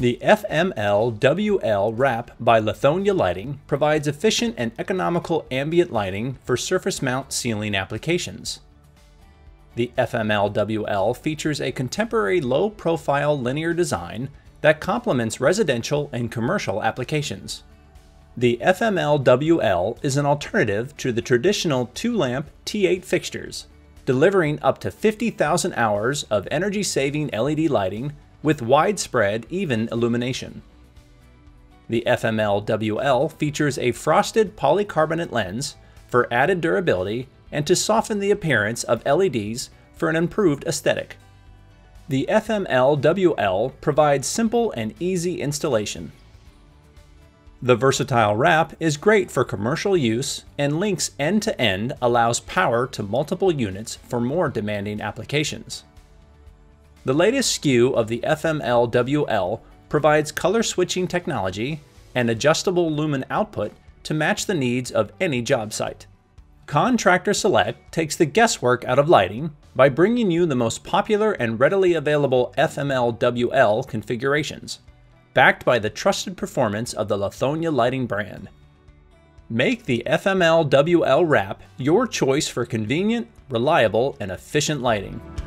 The FMLWL wrap by Lithonia Lighting provides efficient and economical ambient lighting for surface mount ceiling applications. The FMLWL features a contemporary low-profile linear design that complements residential and commercial applications. The FMLWL is an alternative to the traditional 2-lamp T8 fixtures, delivering up to 50,000 hours of energy-saving LED lighting with widespread even illumination. The FMLWL features a frosted polycarbonate lens for added durability and to soften the appearance of LEDs for an improved aesthetic. The FMLWL provides simple and easy installation. The versatile wrap is great for commercial use and links end-to-end, allows power to multiple units for more demanding applications. The latest SKU of the FMLWL provides color switching technology and adjustable lumen output to match the needs of any job site. Contractor Select takes the guesswork out of lighting by bringing you the most popular and readily available FMLWL configurations, backed by the trusted performance of the Lithonia lighting brand. Make the FMLWL wrap your choice for convenient, reliable, and efficient lighting.